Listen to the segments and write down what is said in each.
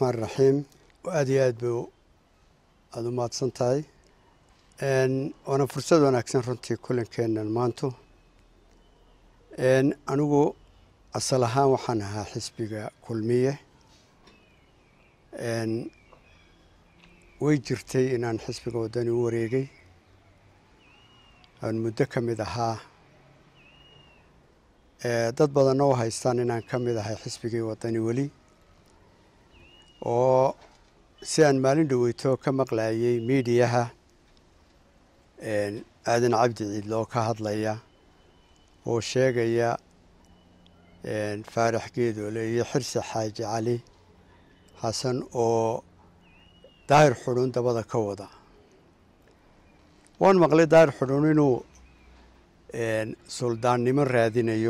الرحمن الرحيم وأدي أدبو أدومات سنتاي وأنا فرصة وأنا أكسن رنتي كل كان المانتو أنو أصلها وحنها حسبي كل مية ويجرتي إن أنا حسبي وداني وريجي المدة كمدها dad badan oo haystaan inaan ka mid ahay xisbigii wadani wali oo si aan maalin dhaweyto ka maqlaayay miidiyaha aadan cabdi ciidlo ka hadlaya oo sheegaya faarax geedoole iyo xirsi xaaji cali xasan oo daahir xudun dabada ka wada waan maqlay daahir xudun inuu suldaannimo raadinayo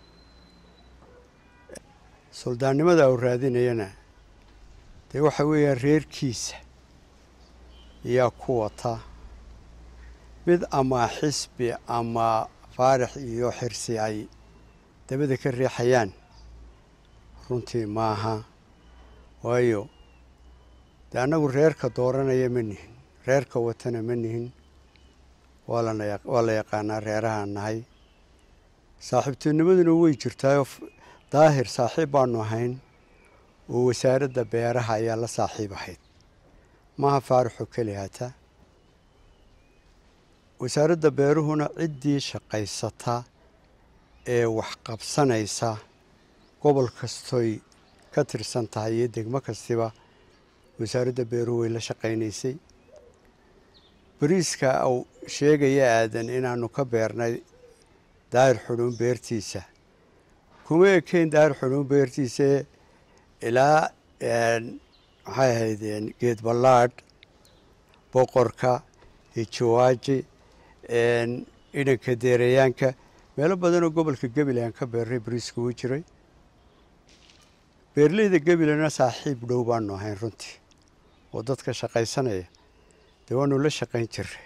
suldaannimada uu raadinayana dee waxa weeyaan reerkiisa ayaa ku wata mid ama xisbi ama faarax iyo xirsi ay dabada ka riixayaan runtii maaha waayo dee annagu reerka dooranaya ma nihin reerka watana ma nihin waa la yaqaanaa reerahaan nahay saaxiibtinimaduna way jirtaayoo daahir saaxiib baanu ahayn oo wasaaradda beeraha ayaa la saaxiib ahayd maaha faaraxo keli hata wasaaradda beeruhuna ciddii shaqaysata ee wax qabsanaysa gobol kastoy ka tirsan tahay iyo degmo kastiba wasaaradda beeruhu way la shaqaynaysay bariiska uu sheegaya aadan inaanu ka beernay daahir xudun beertiisa kuma ekayn daahir xudun beertiisa ilaa maxay ahaydeen geed ballaadh boqorka hijiwaaji idhanka deerayaanka meelo badanoo gobolka gabilaan ka beernay bariiska uu jiray beerleyda gabilana saaxiib dhow baanu ahayn runtii oo dadka shaqaysanaya dee waanu la shaqayn jiray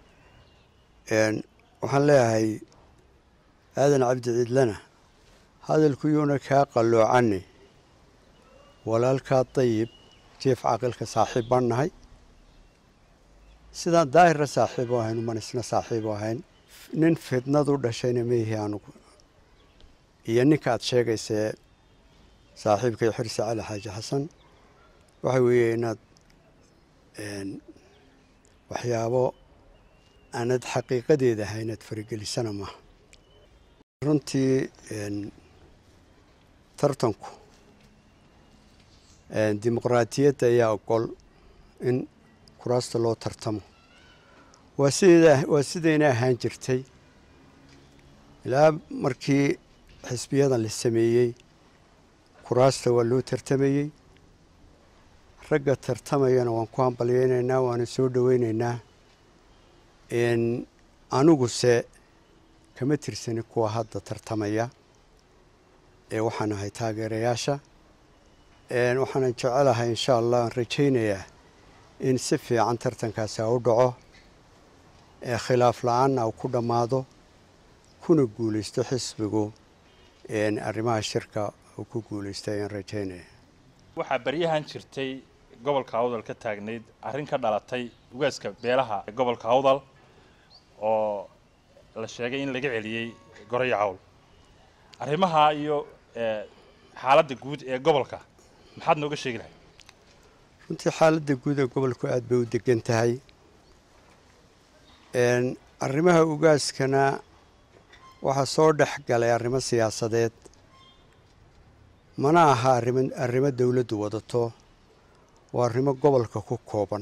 waxaan leeyahay aadan cabdi ciidlana hadalkuyuuna kaa qalloocani walaalkaa dayib jief caaqilka saaxiib baan nahay sidaan daahirna saaxiib u ahayn uman isna saaxiib u ahayn nin fidnad u dhashayna maihi anugu iyo ninka aad sheegaysee saaxiibkay xirsi cali xaaji xasan waxa weeye inaad waxyaabo aanad xaqiiqadeeda ahay inaad faragelisana maaha runtii tartanku dimuqraadiyadda ayaa ogol in kuraasta loo tartamo waa sidayna ahaan jirtay ilaa markii xisbiyadan la sameeyey kuraasta waa loo tartamayey ragga tartamayana waan ku hambalyaynaynaa waana soo dhowaynaynaa aniguse kama tirsani kuwa hadda tartamaya waxaan ahay taageerayaasha waxaanan jecelahay insha allah aan rajaynayaa in si fiican tartankaasi u dhaco khilaaf la-aanna uu ku dhammaado kuna guulaysto xisbigu arrimaha shirka uu ku guulaysto ayaan rajaynaya waxaa baryahan jirtay gobolka Awdal ka taagneyd arrin ka dhalatay ugaaska beelaha gobolka Awdal oo la sheegay in laga celiyay Gorayo Cawl arrimaha iyo xaaladda guud ee gobolka maxaad nooga sheegi lahayd runtii xaaladda guud ee gobolku aad bay u degan tahay arrimaha ugaaskana waxaa soo dhex galay arrimo siyaasadeed mana aha arrimo dawladdu wadato waa arrimo gobolka ku kooban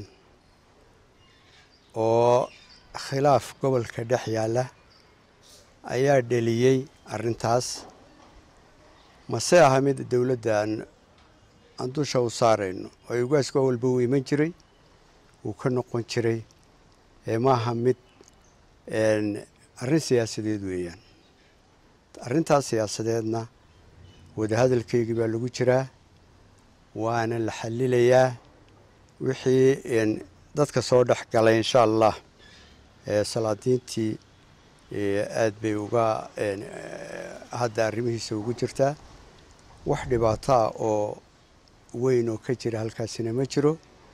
oo khilaaf gobolka dhex yaalla ayaa dheliyey arrintaas mase aha mid dawladda aan dusha u saarayno oo ugaasku walba uu iman jiray uu ka noqon jiray maaha mid arrin siyaasadeed weeyaan arrintaas siyaasadeedna wadahadalkeygii baa lagu jiraa waana la xalilayaa wixii dadka soo dhex galay insha allah salaadiintii aad bay uga hadda arrimihiisa ugu jirtaa wax dhibaato ah weyn oo ka jira halkaasina ma jiro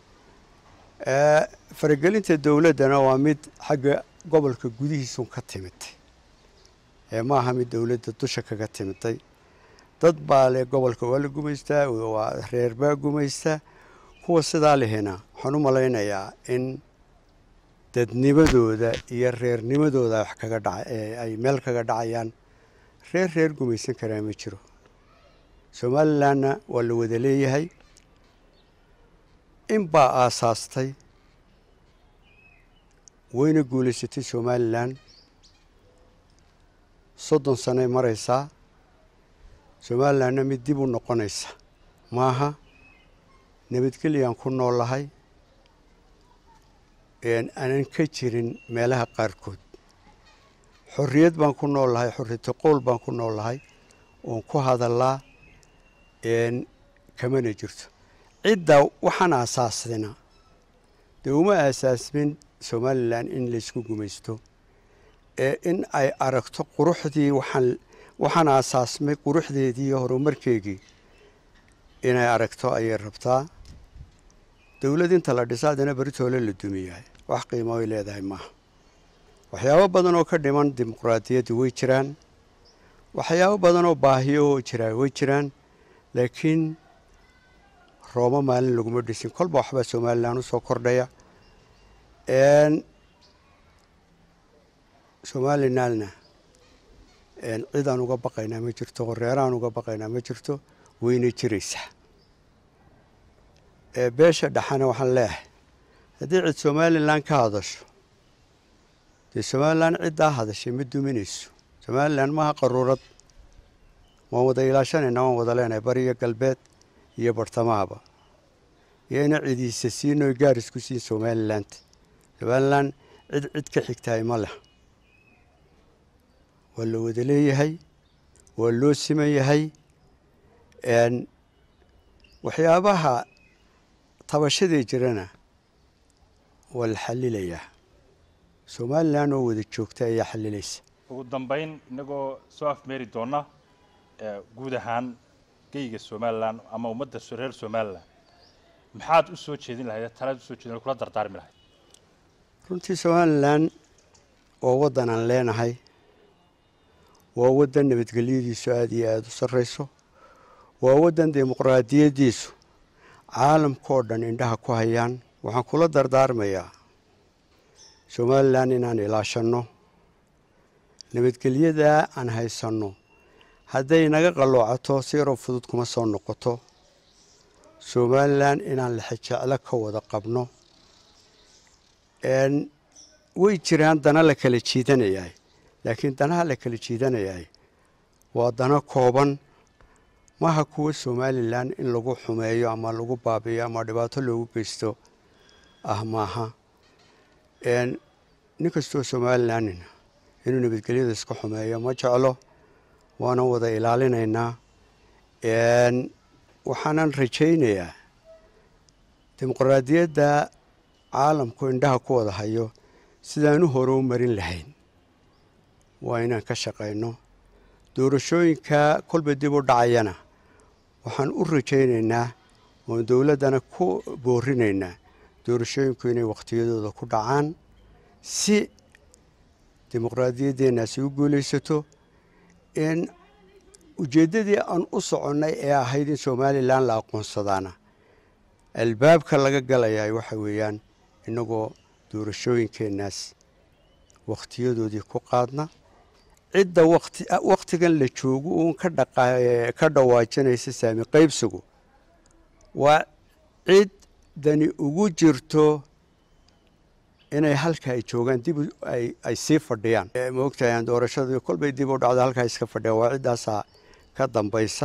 faragelinta dowladdana waa mid xagga gobolka gudihiisun ka timid ma aha mid dowladda dusha kaga timiday dad baa leh gobolka waa la gumaystaa waa reer baa gumaystaa kuwa sidaa lehina waxaan u malaynayaa in dadnimadooda iyo reernimadooda wax kaga dhacay ay meel kaga dhacayaan reer gumaysan karaa ma jiro Somalilandna waa la wada leeyahay in baa aasaastay wayna guulaysatay Somaliland 30 sano maraysaa Somalilandna mid dib u noqonaysa maaha nabadgelyaan ku noolahay aanan ka jirin meelaha qaarkood xorriyad baan ku noolahay xorriyad qowl baan ku noolahay oo ku hadalaa kamana jirto cidda waxaan aasaasdina dee uma asaasmin Somaliland in la isku gumaysto in ay aragto quruxdii waxaan aasaasmay quruxdeedii iyo horumarkeedii inay aragto ayay rabtaa dawlad inta la dhisaadana baritoole la dumiyaa wax qiimo ay leedahay maaha waxyaabo badan oo ka dhiman dimuqraadiyaddu way jiraan waxyaabo badan oo baahiyo oo jira way jiraan laakiin Roma maalin laguma dhisin kolba waxba Somaliland u soo kordhaya Somalilandna ciidan uga baqaynaa ma jirto reeraan uga baqaynaa ma jirto wayna jiraysaa beesha dhaxana waxaan leeyahay haddii cid Somaliland ka hadasho dee Somaliland ciddaa hadashay ma duminayso Somaliland maaha qaruurad waan wada ilaashanayna waan wada leenahay bariga galbeed iyo bartamahaba iyana cidiisa siino gaar isku siin Somaliland cid ka xigtaay ma leh waa la wada leeyahay waa loo siman yahay waxyaabaha tabashadii jirana waa la xalilayaa Somaliland oo wada joogta ayaa xalilaysa ugu dambeyn inagoo soo afmeeri doona guud ahaan geyga Somaliland ama ummadda reer Somaliland maxaad u soo jeedin lahayd talad u soo jeedin kula dardaarmi lahayd runtii Somaliland oo wadan aan leenahay waa wadan nabadgelyadiisu aad iyo aad u sareyso waa wadan dimuqraadiyadiisu caalamka oo dhan indhaha ku hayaan waxaan kula dardaarmayaa Somaliland inaan ilaashano nabadgelyada aan haysano hadday naga qaloocato si yar oo fudud kuma soo noqoto Somaliland inaan la xijeclo ka wada qabno way jiraan dana la kala jiidanayay laakiin danaha la kala jiidanayay waa dana kooban maaha kuwa Somaliland in lagu xumeeyo ama lagu baabiyo ama dhibaato loogu geysto maaha ninkastoo Somaliland inuu nabadgelyada iska xumeeyo ma jeclo waana wada ilaalinaynaa waxaanan rajaynayaa dimuqraadiyadda caalamku indhaha ku wada hayo sidaan u horumarin lahayn waa inaan ka shaqayno doorashooyinka kolba dib u dhacayana waxaan u rajaynaynaa oo dawladdana ku boorinaynaa doorashooyinku inay waqtiyadooda ku dhacaan si dimuqraadiyadeenaasi u guulaysato in ujeeddadii aan u soconnay ee ahayd in Somaliland la aqoonsadaana albaabka laga galayaa waxa weeyaan inagoo doorashooyinkeenaas waqtiyadoodii ku qaadna cidda waqtigan la joogo uun ka dhawaajinaysa saami qaybsigu waa cid dani ugu jirto inay halka ay joogaan dib ay sii fadhiyaan ma ogtahay doorashadu kolbay dib u dhacdo halka iska fadhiya waa ciddaasa ka dambaysa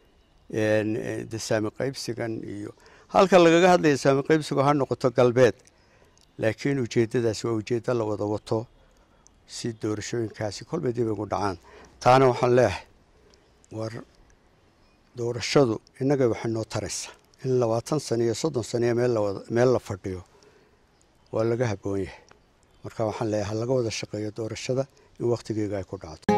saami qaybsigan iyo halka lagaga hadlaya saami qaybsigu ha noqoto galbeed laakiin ujeeddadaas waa ujeeddo la wada wato si doorashooyinkaasi kolbay dib ugu dhacaan taana waxaan leeyahay war doorashadu innaga waxay noo taraysa in 20 sano iyo 30 sano meel la fadhiyo waa laga habboon yahay marka waxaan leeyahay laga wada shaqeeyo doorashada in waqtigeega ay ku dhacdo